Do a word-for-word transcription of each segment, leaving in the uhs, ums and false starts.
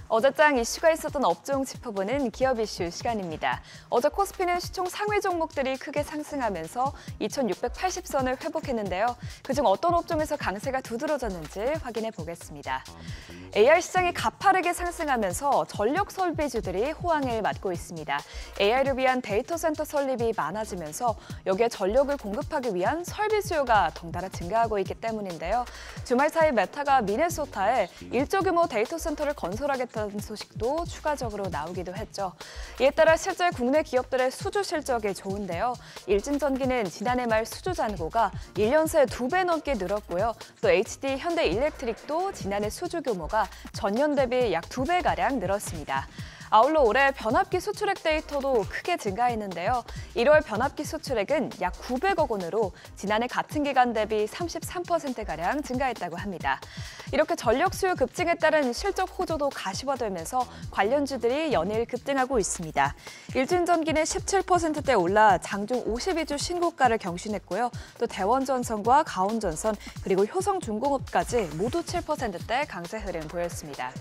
어제장 이슈가 있었던 업종 짚어보는 기업 이슈 시간입니다. 어제 코스피는 시총 상위 종목들이 크게 상승하면서 이천육백팔십 선을 회복했는데요. 그중 어떤 업종에서 강세가 두드러졌는지 확인해 보겠습니다. 에이아이 시장이 가파르게 상승하면서 전력 설비주들이 호황을 맞고 있습니다. 에이아이를 위한 데이터 센터 설립이 많아지면서 여기에 전력을 공급하기 위한 설비 수요가 덩달아 증가하고 있기 때문인데요. 주말 사이 메타가 미네소타에 일조 규모 데이터 센터를 건설하겠다는 소식도 추가적으로 나오기도 했죠. 이에 따라 실제 국내 기업들의 수주 실적이 좋은데요. 일진전기는 지난해 말 수주 잔고가 일 년 새 두 배 넘게 늘었고요. 또 에이치디 현대일렉트릭도 지난해 수주 규모가 전년 대비 약 두 배가량 늘었습니다. 아울러 올해 변압기 수출액 데이터도 크게 증가했는데요. 일월 변압기 수출액은 약 구백억 원으로 지난해 같은 기간 대비 삼십삼 퍼센트가량 증가했다고 합니다. 이렇게 전력 수요 급증에 따른 실적 호조도 가시화되면서 관련주들이 연일 급등하고 있습니다. 일진전기는 십칠 퍼센트대 올라 장중 오십이 주 신고가를 경신했고요. 또 대원전선과 가온전선 그리고 효성중공업까지 모두 칠 퍼센트대 강세 흐름 보였습니다.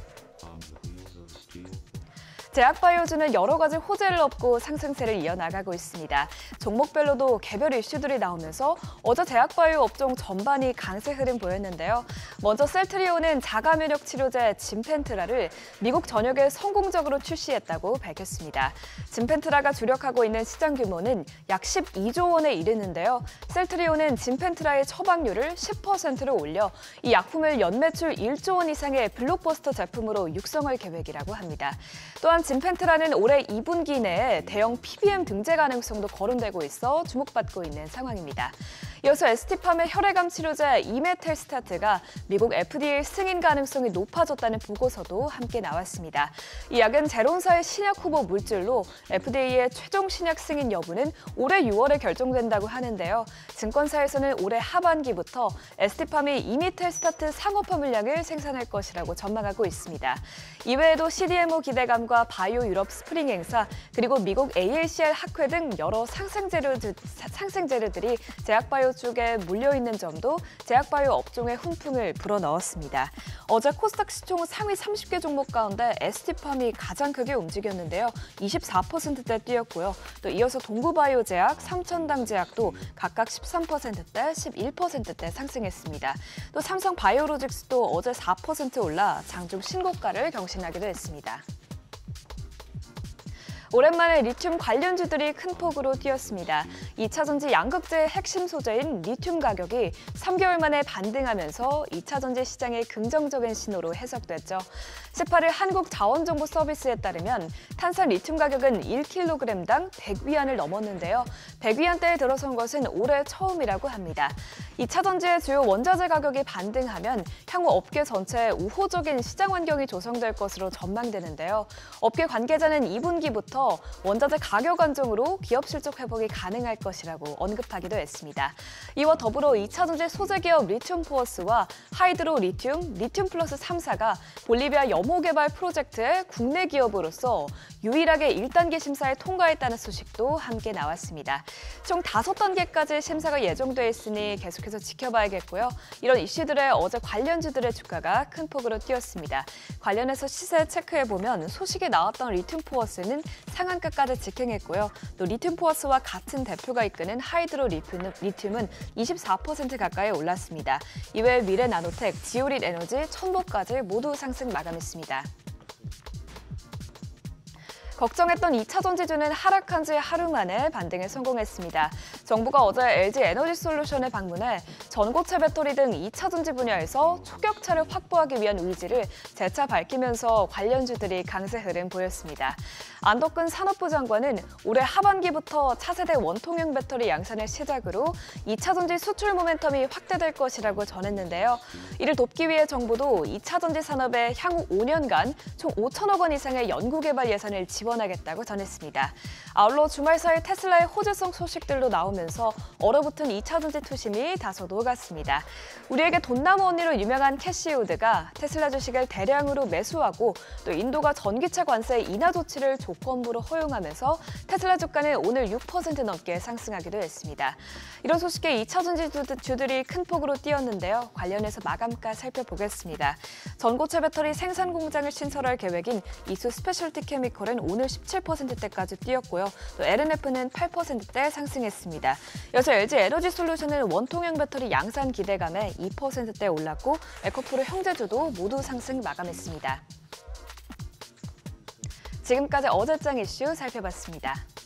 제약바이오주는 여러 가지 호재를 얻고 상승세를 이어나가고 있습니다. 종목별로도 개별 이슈들이 나오면서 어제 제약바이오 업종 전반이 강세 흐름 보였는데요. 먼저 셀트리온은 자가면역 치료제 짐펜트라를 미국 전역에 성공적으로 출시했다고 밝혔습니다. 짐펜트라가 주력하고 있는 시장 규모는 약 십이조 원에 이르는데요. 셀트리온은 짐펜트라의 처방률을 십 퍼센트로 올려 이 약품을 연매출 일조 원 이상의 블록버스터 제품으로 육성할 계획이라고 합니다. 또한 짐펜트라는 올해 이 분기 내에 대형 피비엠 등재 가능성도 거론되고 있어 주목받고 있는 상황입니다. 이어서 에스티팜의 혈액암 치료제 이메텔스타트가 미국 에프디에이 승인 가능성이 높아졌다는 보고서도 함께 나왔습니다. 이 약은 제론사의 신약 후보 물질로 에프디에이의 최종 신약 승인 여부는 올해 유월에 결정된다고 하는데요. 증권사에서는 올해 하반기부터 에스티팜이 이메텔스타트 상업화 물량을 생산할 것이라고 전망하고 있습니다. 이외에도 씨디엠오 기대감과 바이오 유럽 스프링 행사, 그리고 미국 에이엘씨알 학회 등 여러 상생재료, 상생재료들이 제약바이오 쪽에 몰려있는 점도 제약바이오 업종의 훈풍을 불어넣었습니다. 어제 코스닥 시총 상위 삼십 개 종목 가운데 에스티팜이 가장 크게 움직였는데요. 이십사 퍼센트대 뛰었고요. 또 이어서 동구바이오제약, 삼천당제약도 각각 십삼 퍼센트대, 십일 퍼센트대 상승했습니다. 또 삼성바이오로직스도 어제 사 퍼센트 올라 장중 신고가를 경신하기도 했습니다. 오랜만에 리튬 관련주들이 큰 폭으로 뛰었습니다. 이차전지 양극재의 핵심 소재인 리튬 가격이 삼 개월 만에 반등하면서 이차전지 시장의 긍정적인 신호로 해석됐죠. 십팔 일 한국자원정보서비스에 따르면 탄산 리튬 가격은 일 킬로그램당 백 위안을 넘었는데요. 백 위안대에 들어선 것은 올해 처음이라고 합니다. 이차전지의 주요 원자재 가격이 반등하면 향후 업계 전체에 우호적인 시장 환경이 조성될 것으로 전망되는데요. 업계 관계자는 이 분기부터 원자재 가격 안정으로 기업 실적 회복이 가능할 것이라고 언급하기도 했습니다. 이와 더불어 이차전지 소재 기업 리튬포어스와 하이드로 리튬, 리튬 플러스 삼 사가 볼리비아 염호 개발 프로젝트의 국내 기업으로서 유일하게 일 단계 심사에 통과했다는 소식도 함께 나왔습니다. 총 다섯 단계까지 심사가 예정돼 있으니 계속해서 지켜봐야겠고요. 이런 이슈들에 어제 관련주들의 주가가 큰 폭으로 뛰었습니다. 관련해서 시세 체크해보면 소식이 나왔던 리튬포어스는 상한가까지 직행했고요. 또 리튬포어스와 같은 대표가 이끄는 하이드로 리튬은 이십사 퍼센트 가까이 올랐습니다. 이외에 미래나노텍, 지오릿 에너지, 천보까지 모두 상승 마감했습니다. 걱정했던 이차전지주는 하락한 지 하루 만에 반등에 성공했습니다. 정부가 어제 엘지 에너지솔루션에 방문해 전고체 배터리 등 이차전지 분야에서 초격차를 확보하기 위한 의지를 재차 밝히면서 관련주들이 강세 흐름 보였습니다. 안덕근 산업부 장관은 올해 하반기부터 차세대 원통형 배터리 양산을 시작으로 이차전지 수출 모멘텀이 확대될 것이라고 전했는데요. 이를 돕기 위해 정부도 이차전지 산업에 향후 오 년간 총 오천억 원 이상의 연구개발 예산을 지원하겠다고 전했습니다. 아울러 주말 사이 테슬라의 호재성 소식들도 나오면서 얼어붙은 이차전지 투심이 다소도 같습니다. 우리에게 돈나무 언니로 유명한 캐시우드가 테슬라 주식을 대량으로 매수하고 또 인도가 전기차 관세 인하 조치를 조건부로 허용하면서 테슬라 주가는 오늘 육 퍼센트 넘게 상승하기도 했습니다. 이런 소식에 이차전지 주들이 큰 폭으로 뛰었는데요. 관련해서 마감가 살펴보겠습니다. 전고체 배터리 생산 공장을 신설할 계획인 이수 스페셜티 케미컬은 오늘 십칠 퍼센트대까지 뛰었고요. 또 엘엔에프는 팔 퍼센트대 상승했습니다. 이어서 엘지 에너지 솔루션은 원통형 배터리 양산 기대감에 이 퍼센트대 올랐고 에코프로 형제주도 모두 상승 마감했습니다. 지금까지 어제장 이슈 살펴봤습니다.